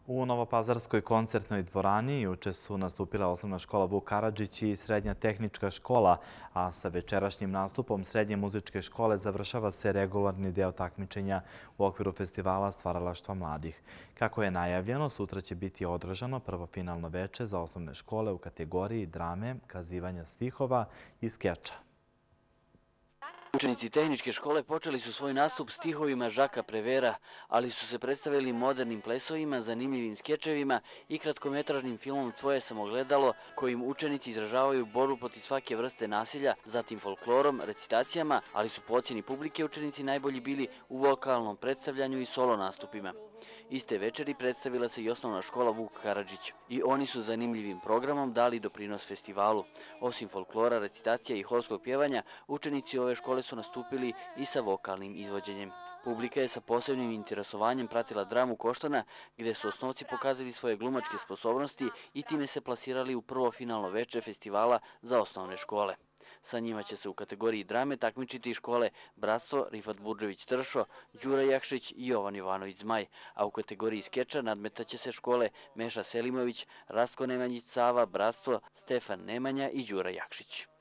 U Novopazarskoj koncertnoj dvorani juče su nastupila osnovna škola Vuk Karadžić i srednja tehnička škola, a sa večerašnjim nastupom srednje muzičke škole završava se regularni deo takmičenja u okviru festivala stvaralaštva mladih. Kako je najavljeno, sutra će biti održano prvo finalno veče za osnovne škole u kategoriji drame, kazivanja stihova i skeča. Učenici tehničke škole počeli su svoj nastup stihovima Žaka Prevera, ali su se predstavili modernim plesovima, zanimljivim skečevima i kratkometražnim filmom Tvoje sam ogledalo, kojim učenici izražavaju borbu protiv svake vrste nasilja, zatim folklorom, recitacijama, ali su po ocjeni publike učenici najbolji bili u vokalnom predstavljanju i solo nastupima. Iste večeri predstavila se i osnovna škola Vuk Karadžić. I oni su zanimljivim programom dali doprinos festivalu. Osim folklora, recitacija i horskog pjevanja, učenici ove škole su nastupili i sa vokalnim izvođenjem. Publika je sa posebnim interesovanjem pratila dramu Koštana, gde su osnovci pokazali svoje glumačke sposobnosti i time se plasirali u prvo finalno veče festivala za osnovne škole. Sa njima će se u kategoriji drame takmičiti škole Bratstvo, Rifat Budžević-Tršo, Đura Jakšić i Jovan Jovanović-Zmaj, a u kategoriji skeča nadmetaće se škole Meša Selimović, Rastko Nemanjić-Sava, Bratstvo, Stefan Nemanja i Đura Jakšić.